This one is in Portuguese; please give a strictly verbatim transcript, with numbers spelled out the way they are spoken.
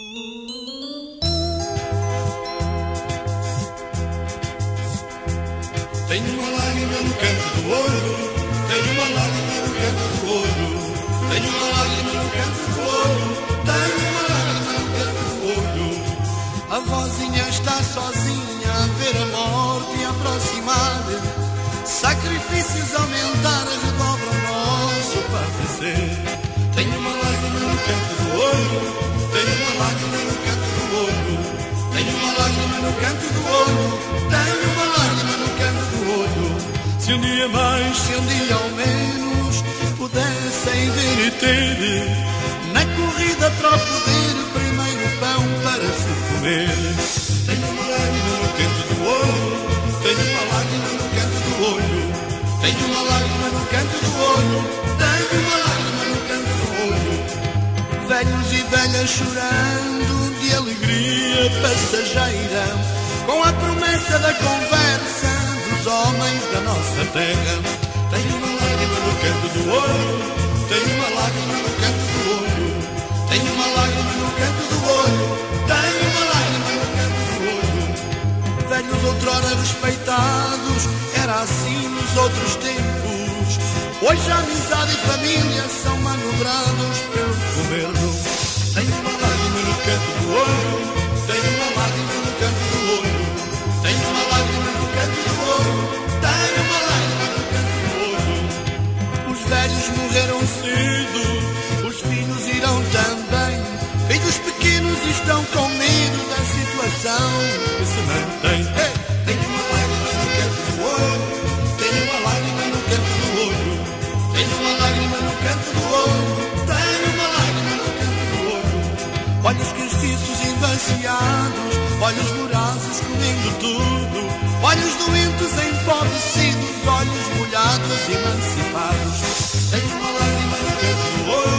Tenho uma lágrima no canto do olho, tenho uma lágrima no canto do olho, tenho uma lágrima no canto do olho, tenho uma lágrima no canto do olho. A vozinha está sozinha a ver a morte aproximar, sacrifícios aumentar, redobra o nosso padecer. Tenho uma lágrima no canto do olho, tenho uma lágrima no canto do olho, tenho uma lágrima no canto do olho, tenho uma lágrima no canto do olho. Se um dia mais, se um dia ao menos pudessem ver e ter na corrida para o poder, primeiro pão para se comer. Tenho uma lágrima no canto do olho, tenho uma lágrima no canto do olho, tenho uma lágrima no canto do olho, tenho uma lágrima no canto do olho. Velhos e velhas chorando de alegria passageira, com a promessa da conversa dos homens da nossa terra. Tenho uma lágrima no canto do olho, tenho uma lágrima no canto do olho, tenho uma lágrima no canto do olho, tenho uma lágrima no canto do olho. Velhos outrora respeitados, era assim nos outros tempos. Hoje a amizade e família são manobrados pelo governo. Tenho uma lágrima no canto do olho, tenho uma lágrima no canto do olho, tenho uma lágrima no canto do olho, tenho uma lágrima no canto do olho. Os velhos morreram cedo, os filhos irão também. Filhos pequenos estão com medo da situação que se mantém. Hey! Tenho uma lágrima no canto do olho, tenho uma lágrima no canto do olho, tenho uma lágrima no canto do olho, tenho uma lágrima no canto do olho. Olhos castiços embaciados, olhos vorazes comendo tudo, olhos doentes empobrecidos, olhos molhados emancipados. Tenho uma lágrima no canto do olho,